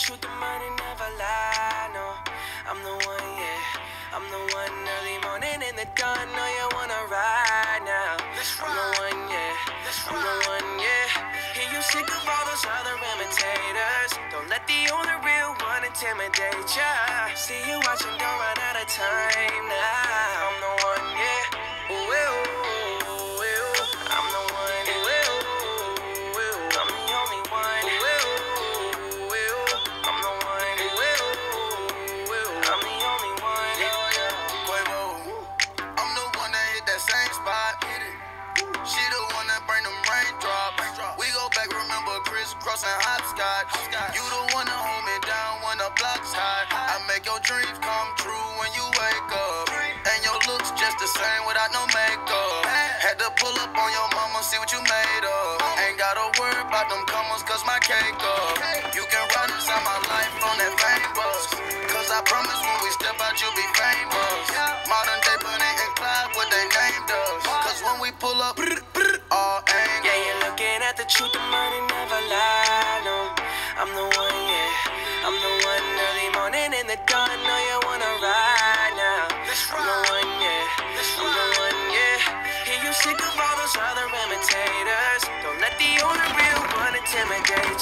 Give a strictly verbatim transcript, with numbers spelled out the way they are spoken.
truth, the money never lie, no. I'm the one, yeah. I'm the one early morning in the dawn. Know you wanna ride now. I'm the one, yeah. I'm the one, yeah. Hear you sick of all those other imitators. Don't let the only real one intimidate ya. See you watching, don't run out of time now. I'm the one, yeah. Ooh, ooh, ooh, ooh. I'm the one, ooh, ooh, ooh. I'm the only one, ooh, ooh, ooh. I'm the one, ooh, ooh, ooh. I'm the only one, yeah, yeah. Quavo, I'm the one that hit that same spot. She the one that bring them raindrops. We go back, remember crisscross and hopscotch. You the one that hold me down when the block's hot. I make your dreams come true when you wake up. And your looks just the same without no makeup. Had to pull up on your mama, see what you made of. Ain't gotta worry about them commas, cause my cake up. You can ride inside my life on that fame bus. Cause I promise when we step out, you'll be famous. Modern day Bunny and Clyde, what they named us. Cause when we pull up, all angles. Yeah, you're looking at the truth, the money never lie, no. I'm the one, yeah. I'm the one early morning in the dawn. Know you wanna ride now. I'm the one, yeah. I'm the one, yeah. Hear you sick of all those other imitators. Don't let the only real one intimidate